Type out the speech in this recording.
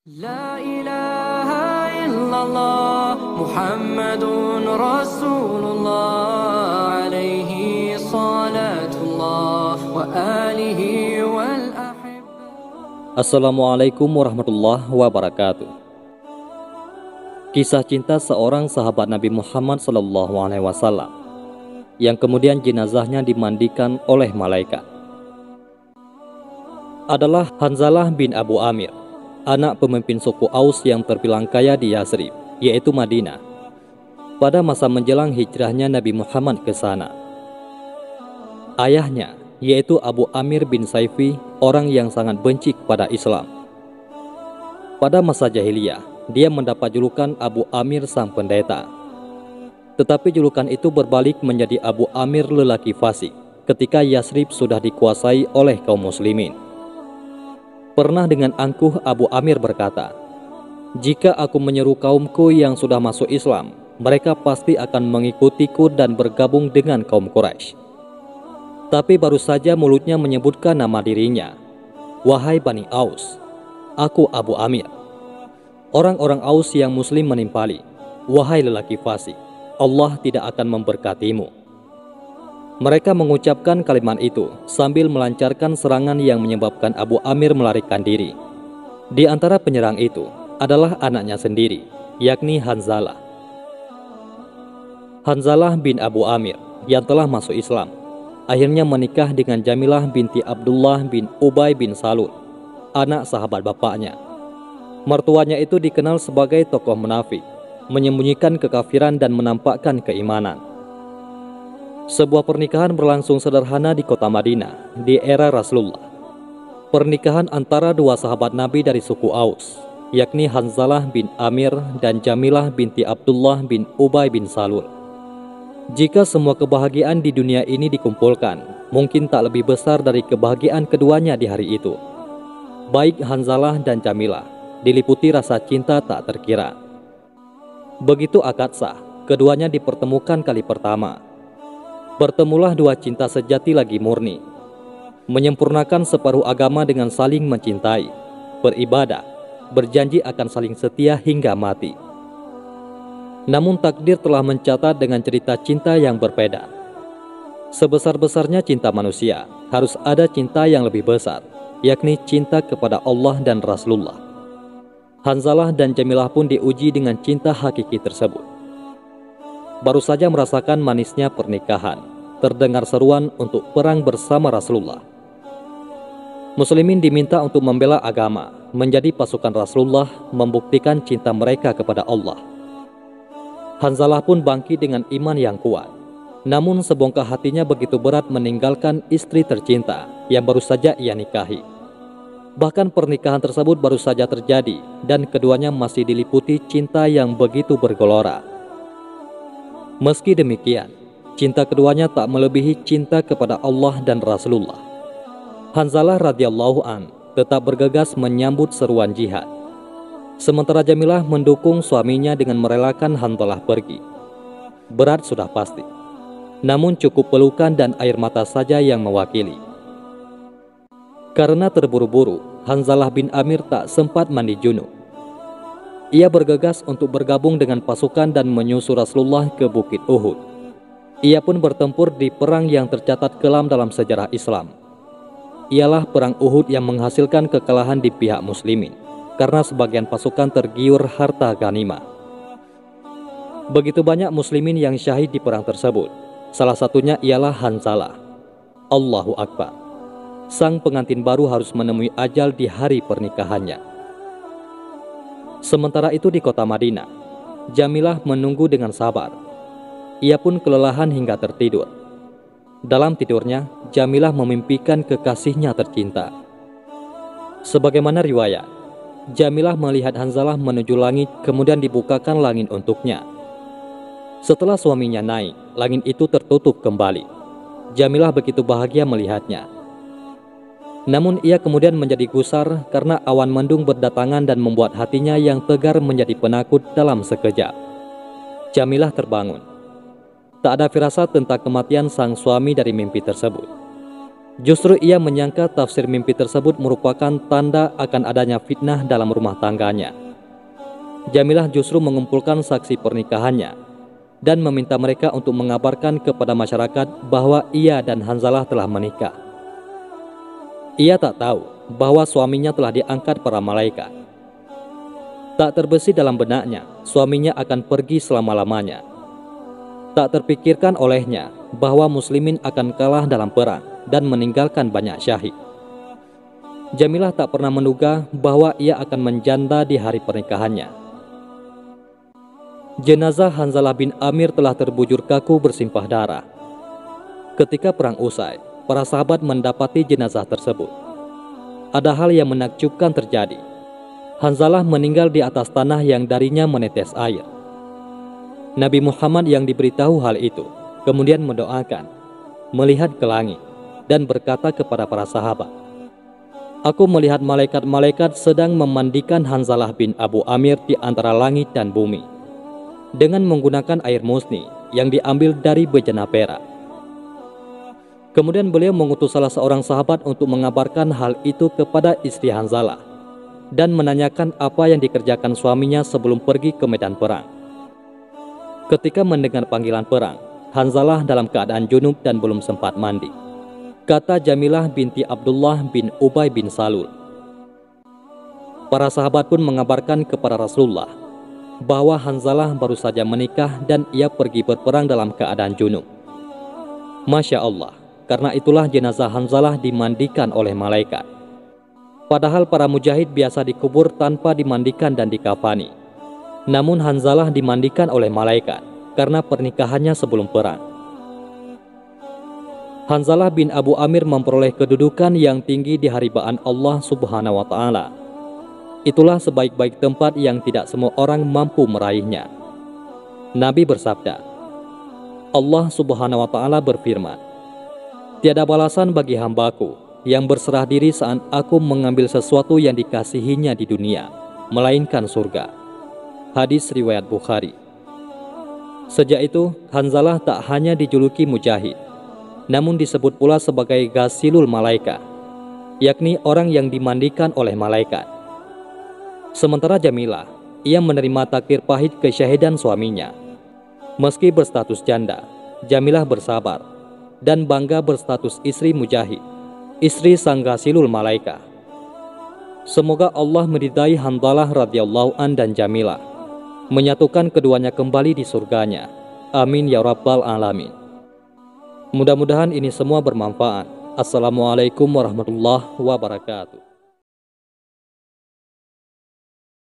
La ilaha illallah Muhammadun Rasulullah alaihi salatullah wa alihi wal ahibbah. Assalamualaikum warahmatullahi wabarakatuh. Kisah cinta seorang sahabat Nabi Muhammad SAW yang kemudian jenazahnya dimandikan oleh malaikat adalah Hanzalah bin Abu Amir, anak pemimpin suku Aus yang terbilang kaya di Yasrib, yaitu Madinah, pada masa menjelang hijrahnya Nabi Muhammad ke sana. Ayahnya, yaitu Abu Amir bin Saifi, orang yang sangat benci kepada Islam. Pada masa jahiliyah, dia mendapat julukan Abu Amir sang pendeta. Tetapi julukan itu berbalik menjadi Abu Amir lelaki fasik ketika Yasrib sudah dikuasai oleh kaum muslimin. Pernah dengan angkuh Abu Amir berkata, "Jika aku menyeru kaumku yang sudah masuk Islam, mereka pasti akan mengikutiku dan bergabung dengan kaum Quraisy." Tapi baru saja mulutnya menyebutkan nama dirinya, "Wahai Bani Aus, aku Abu Amir." Orang-orang Aus yang muslim menimpali, "Wahai lelaki fasik, Allah tidak akan memberkatimu." Mereka mengucapkan kalimat itu sambil melancarkan serangan yang menyebabkan Abu Amir melarikan diri. Di antara penyerang itu adalah anaknya sendiri, yakni Hanzalah. Hanzalah bin Abu Amir yang telah masuk Islam akhirnya menikah dengan Jamilah binti Abdullah bin Ubay bin Salul, anak sahabat bapaknya. Mertuanya itu dikenal sebagai tokoh munafik, menyembunyikan kekafiran dan menampakkan keimanan. Sebuah pernikahan berlangsung sederhana di kota Madinah di era Rasulullah. Pernikahan antara dua sahabat Nabi dari suku Aus, yakni Hanzalah bin Amir dan Jamilah binti Abdullah bin Ubay bin Salul. Jika semua kebahagiaan di dunia ini dikumpulkan, mungkin tak lebih besar dari kebahagiaan keduanya di hari itu. Baik Hanzalah dan Jamilah diliputi rasa cinta tak terkira. Begitu akad sah, keduanya dipertemukan kali pertama. Bertemulah dua cinta sejati lagi murni, menyempurnakan separuh agama dengan saling mencintai, beribadah, berjanji akan saling setia hingga mati. Namun takdir telah mencatat dengan cerita cinta yang berbeda. Sebesar-besarnya cinta manusia, harus ada cinta yang lebih besar, yakni cinta kepada Allah dan Rasulullah. Hanzalah dan Jamilah pun diuji dengan cinta hakiki tersebut. Baru saja merasakan manisnya pernikahan, terdengar seruan untuk perang bersama Rasulullah. Muslimin diminta untuk membela agama, menjadi pasukan Rasulullah, membuktikan cinta mereka kepada Allah. Hanzalah pun bangkit dengan iman yang kuat. Namun sebongkah hatinya begitu berat meninggalkan istri tercinta yang baru saja ia nikahi. Bahkan pernikahan tersebut baru saja terjadi dan keduanya masih diliputi cinta yang begitu bergelora. Meski demikian, cinta keduanya tak melebihi cinta kepada Allah dan Rasulullah. Hanzalah radhiyallahu an tetap bergegas menyambut seruan jihad. Sementara Jamilah mendukung suaminya dengan merelakan Hanzalah pergi. Berat sudah pasti, namun cukup pelukan dan air mata saja yang mewakili. Karena terburu-buru, Hanzalah bin Amir tak sempat mandi junub. Ia bergegas untuk bergabung dengan pasukan dan menyusul Rasulullah ke Bukit Uhud. Ia pun bertempur di perang yang tercatat kelam dalam sejarah Islam. Ialah perang Uhud yang menghasilkan kekalahan di pihak muslimin, karena sebagian pasukan tergiur harta ghanimah. Begitu banyak muslimin yang syahid di perang tersebut. Salah satunya ialah Hanzalah. Allahu Akbar. Sang pengantin baru harus menemui ajal di hari pernikahannya. Sementara itu di kota Madinah, Jamilah menunggu dengan sabar. Ia pun kelelahan hingga tertidur. Dalam tidurnya, Jamilah memimpikan kekasihnya tercinta. Sebagaimana riwayat, Jamilah melihat Hanzalah menuju langit, kemudian dibukakan langit untuknya. Setelah suaminya naik, langit itu tertutup kembali. Jamilah begitu bahagia melihatnya. Namun ia kemudian menjadi gusar karena awan mendung berdatangan dan membuat hatinya yang tegar menjadi penakut dalam sekejap. Jamilah terbangun. Tak ada firasat tentang kematian sang suami dari mimpi tersebut. Justru ia menyangka tafsir mimpi tersebut merupakan tanda akan adanya fitnah dalam rumah tangganya. Jamilah justru mengumpulkan saksi pernikahannya dan meminta mereka untuk mengabarkan kepada masyarakat bahwa ia dan Hanzalah telah menikah. Ia tak tahu bahwa suaminya telah diangkat para malaikat. Tak terbesit dalam benaknya suaminya akan pergi selama-lamanya. Tak terpikirkan olehnya bahwa muslimin akan kalah dalam perang dan meninggalkan banyak syahid. Jamilah tak pernah menduga bahwa ia akan menjanda di hari pernikahannya. Jenazah Hanzalah bin Amir telah terbujur kaku bersimpah darah. Ketika perang usai, para sahabat mendapati jenazah tersebut. Ada hal yang menakjubkan terjadi. Hanzalah meninggal di atas tanah yang darinya menetes air. Nabi Muhammad yang diberitahu hal itu kemudian mendoakan, melihat ke langit, dan berkata kepada para sahabat, "Aku melihat malaikat-malaikat sedang memandikan Hanzalah bin Abu Amir di antara langit dan bumi dengan menggunakan air musni yang diambil dari bejana perak." Kemudian beliau mengutus salah seorang sahabat untuk mengabarkan hal itu kepada istri Hanzalah dan menanyakan apa yang dikerjakan suaminya sebelum pergi ke medan perang. Ketika mendengar panggilan perang, Hanzalah dalam keadaan junub dan belum sempat mandi. Kata Jamilah binti Abdullah bin Ubay bin Salul. Para sahabat pun mengabarkan kepada Rasulullah bahwa Hanzalah baru saja menikah dan ia pergi berperang dalam keadaan junub. Masya Allah, karena itulah jenazah Hanzalah dimandikan oleh malaikat. Padahal para mujahid biasa dikubur tanpa dimandikan dan dikafani. Namun Hanzalah dimandikan oleh malaikat karena pernikahannya sebelum perang. Hanzalah bin Abu Amir memperoleh kedudukan yang tinggi di harbaan Allah Subhanahu wa Ta'ala. Itulah sebaik-baik tempat yang tidak semua orang mampu meraihnya. Nabi bersabda, Allah Subhanahu wa Ta'ala berfirman, "Tiada balasan bagi hambaku yang berserah diri saat aku mengambil sesuatu yang dikasihinya di dunia, melainkan surga." Hadis riwayat Bukhari. Sejak itu, Hanzalah tak hanya dijuluki mujahid, namun disebut pula sebagai ghasilul malaika, yakni orang yang dimandikan oleh malaikat. Sementara Jamilah, ia menerima takdir pahit kesyahidan suaminya. Meski berstatus janda, Jamilah bersabar dan bangga berstatus istri mujahid, istri sang ghasilul malaika. Semoga Allah meridai Hanzalah radhiyallahu an dan Jamilah, menyatukan keduanya kembali di surganya. Amin ya rabbal alamin. Mudah-mudahan ini semua bermanfaat. Assalamualaikum warahmatullahi wabarakatuh.